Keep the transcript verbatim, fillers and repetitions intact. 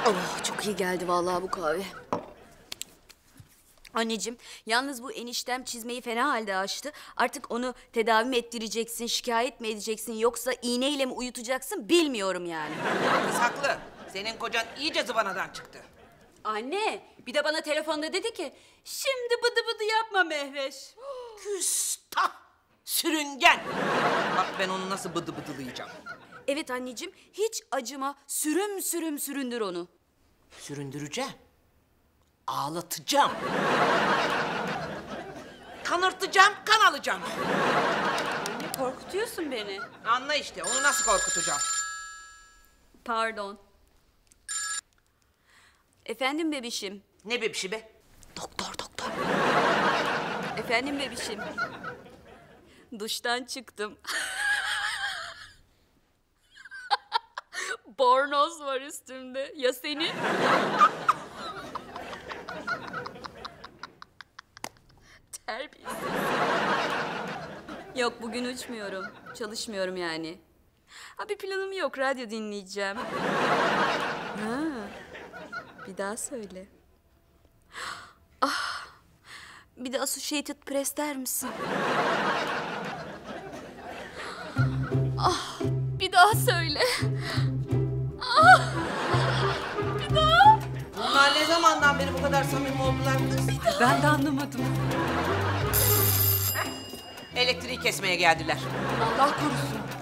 Oh, çok iyi geldi vallahi bu kahve. Anneciğim, yalnız bu eniştem çizmeyi fena halde açtı. Artık onu tedavi mi ettireceksin, şikayet mi edeceksin yoksa iğneyle mi uyutacaksın bilmiyorum yani. Kız haklı. Senin kocan iyice zıvanadan çıktı. Anne, bir de bana telefonda dedi ki, şimdi bıdı bıdı yapma Mehveş. Küstah! Sürüngen! Bak ben onu nasıl bıdı bıdılayacağım. Evet anneciğim, hiç acıma, sürüm sürüm süründür onu. Süründüreceğim. Ağlatacağım. Kanırtacağım, kan alacağım. Anne, korkutuyorsun beni. Anla işte, onu nasıl korkutacağım. Pardon. Efendim bebişim. Ne bebişi be? Doktor, doktor. Efendim bebişim. Duştan çıktım. Bornoz var üstümde. Ya senin? Terbiyesiz. Yok bugün uçmuyorum. Çalışmıyorum yani. Ha bir planım yok. Radyo dinleyeceğim. Ha. Bir daha söyle. Ah. Bir de Associated Press der misin? Ah. Bir daha söyle. Ah. Bir daha. Bunlar ne zamandan beri bu kadar samimi oldular kız? Ben de anlamadım. Elektriği kesmeye geldiler. Allah korusun.